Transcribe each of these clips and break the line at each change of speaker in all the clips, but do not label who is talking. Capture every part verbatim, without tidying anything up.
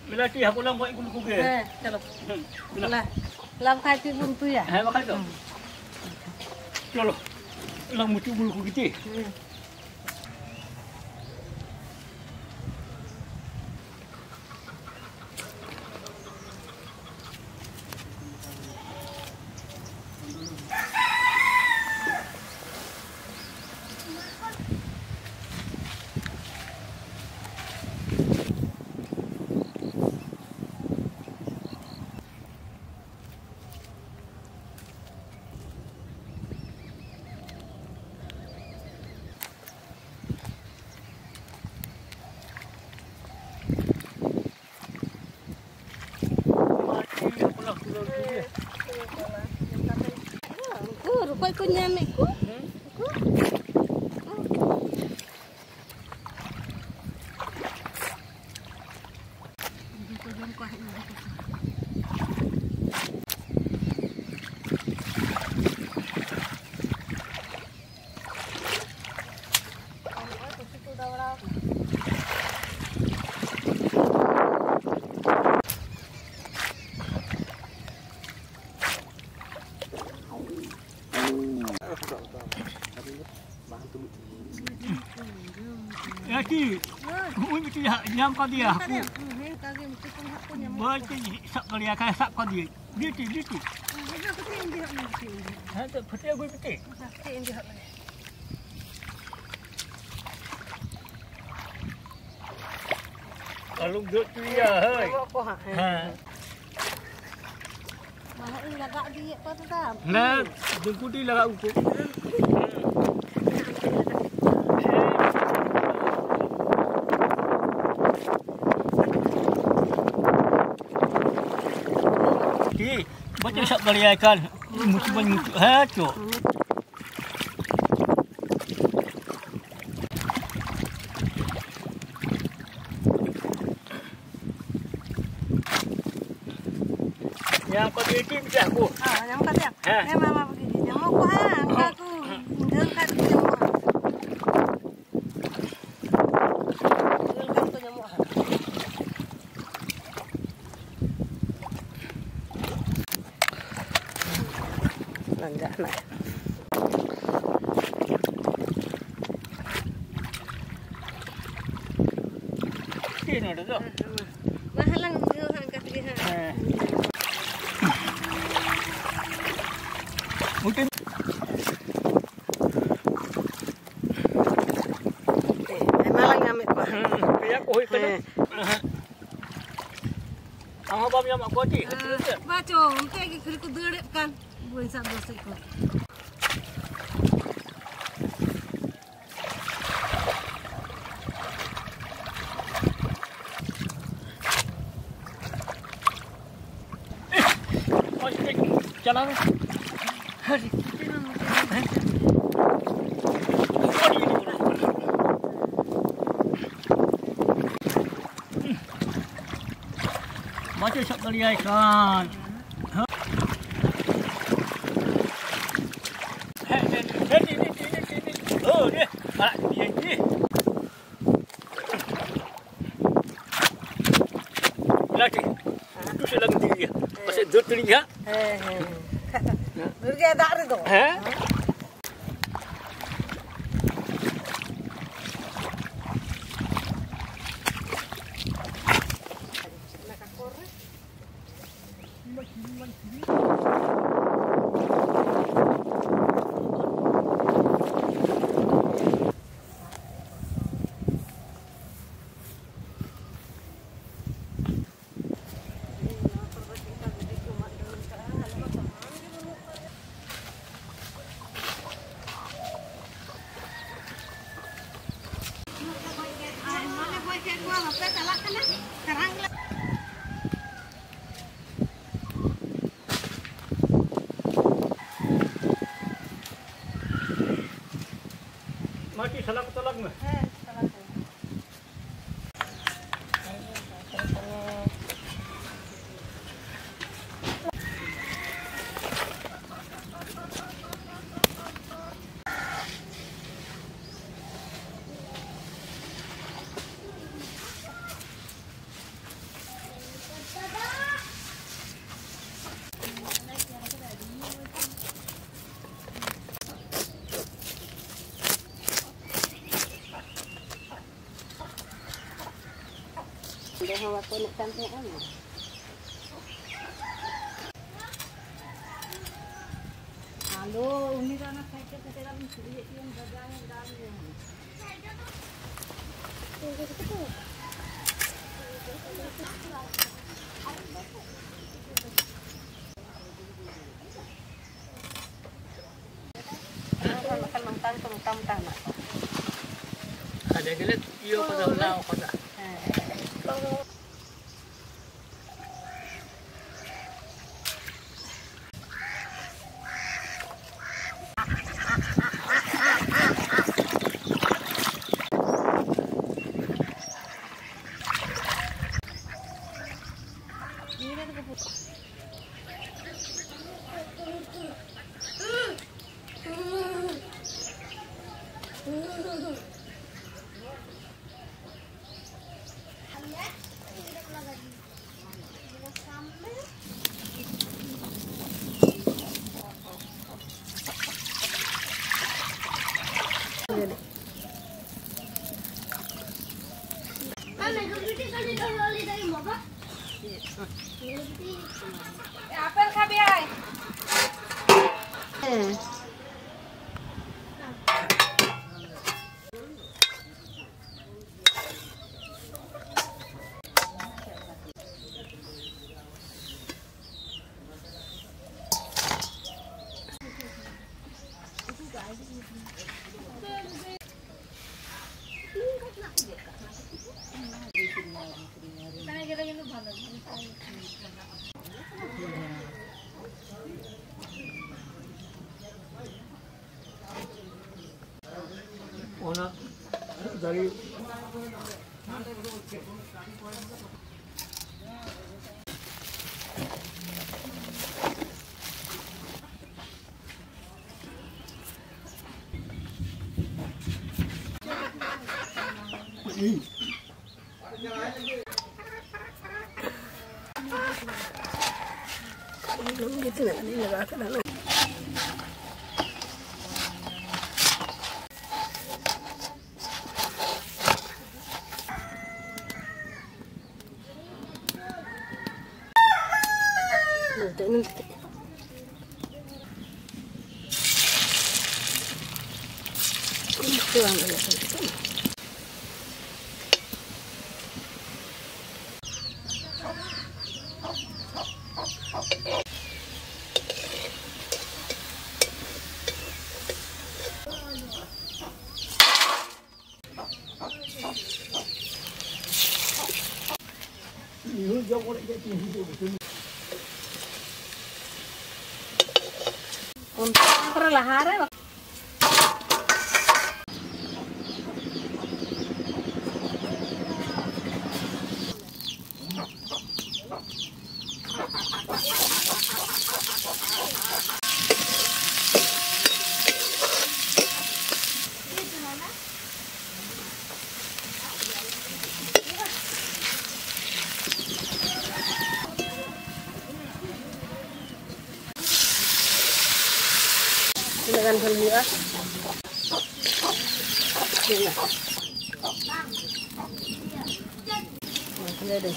Bila ti aku lang buat gulu kuge.
Eh, kalau. Lah. Lam kai ti buntu ya.
Eh, makan tu. Chalo. Lang mutu gulu kuge ti.
Rupanya ku nyamik ku. Ya ki, ui mesti nyam kau dia. Boleh sak kali akan sak kau dia. Dia ti, dia ti. Ha tu peti gue peti. Kalau duduk tu ya, hei. Ha. Mahal ini lagak dia apa tu tak?
Nah, jengku di lagak ukur. Baca sak kali ikan mutu banyak mutu ha cok. Yang kau dia ni bisa aku.
Ah, yang kau dia. Eh mama begini. Yang mau aku ah, aku dekat nyamuk. Dekat tu nyamuk. Nanjak nak.
Sini ada tu.
Mahalang dia angkat dia.
Mungkin.
Eh, malang ngamit pa.
Kayak koi kena. Ang habam yang mak koti.
Baco, untuk lagi kiri ku duduk kan. Buat sab dosa ikut.
Jalan. Hari. Macam sak kali ikan. Oh dia, ah dia ni. Lagi, tu saya lagi tinggi. Pasal dua tinggi ha?
Eh, durga dak re do.
Eh? Mati salah ketolak mah.
Eh, salah. Dia hawa ko nak sampai ano. Halo, umi sana kaya kaya kami sulit yung gagawin yang dami yan. Makan mangtang tong tam na.
Ada gelet, iyo pada ulang pada.
Apel khabi ai. Eh.
Ona dari
Belum gitu nak ni nak akan nak. Nanti nanti. Itu ang anak itu.
iyo jauh boleh jadi hidup betul.
Untuk perlahan dengan beliau. Ini. Nah, deh.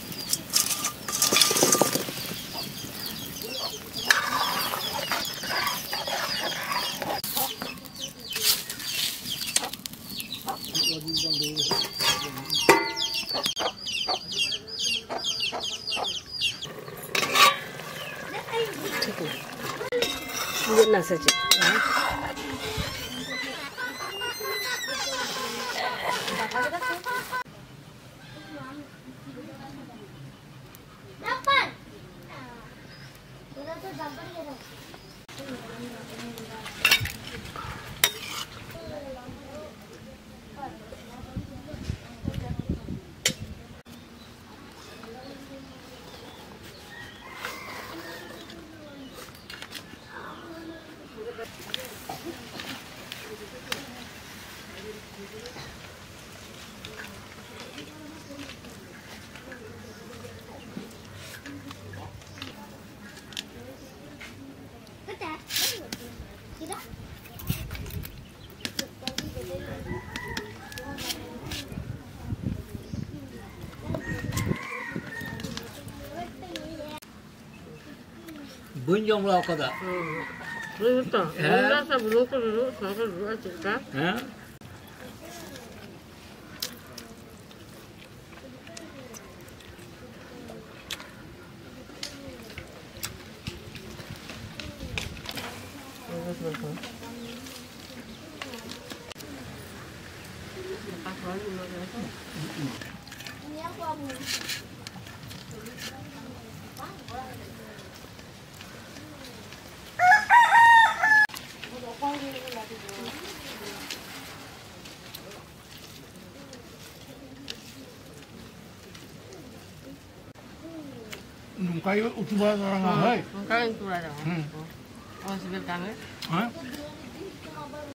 Lihat nasi saja.
Dapat. Kita tuh dapat gitu.
bunjong lo kada.
Betul.
Ya.
Enggak sebelum itu dulu, saya dulu cerita.
Ha?
Ini aku abu.
Nung kayo utuba orang hai.
Mungkin itu ada.
Hmm.
Oh, sebentar.
Ha?